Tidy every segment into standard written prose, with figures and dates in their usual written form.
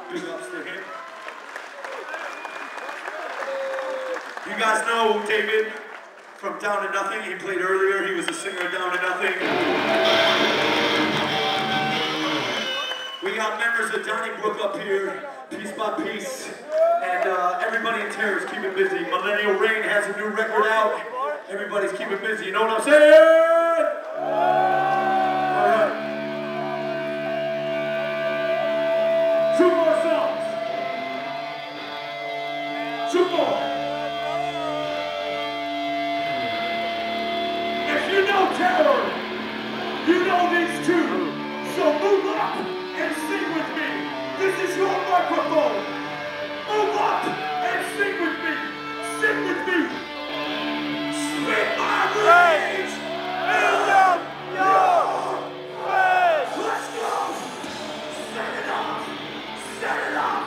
Big ups to him. You guys know David from Down to Nothing. He played earlier. He was a singer of Down to Nothing. We got members of Donnybrook up here, piece by piece. And everybody in Terror's keeping busy. Millennial Rain has a new record out. Everybody's keeping busy. You know what I'm saying? All right. 2 more songs. 2 more. If you know Terror, you know these 2. So move up and sing with me. This is your microphone. Move up and sing with me. Sing with me. Spit my rage. Build up your face. Let's go. Set it off. Set it off.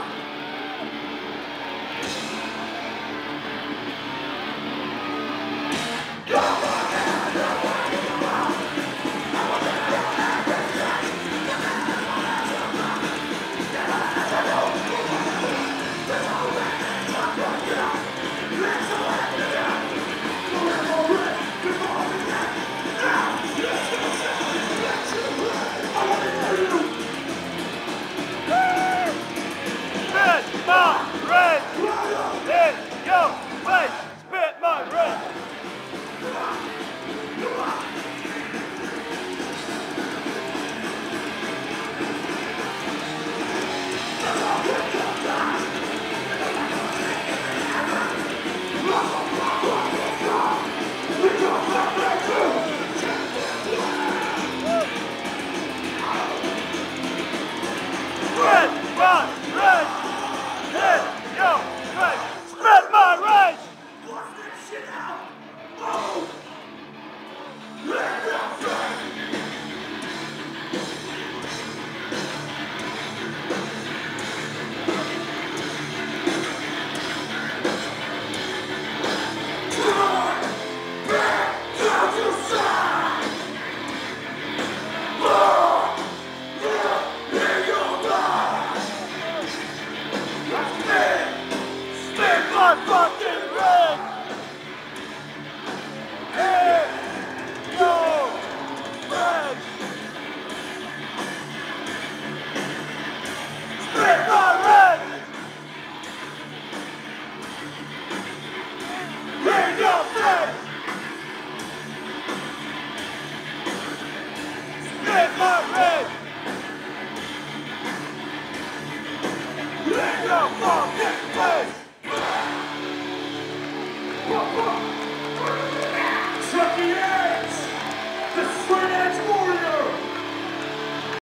Let go,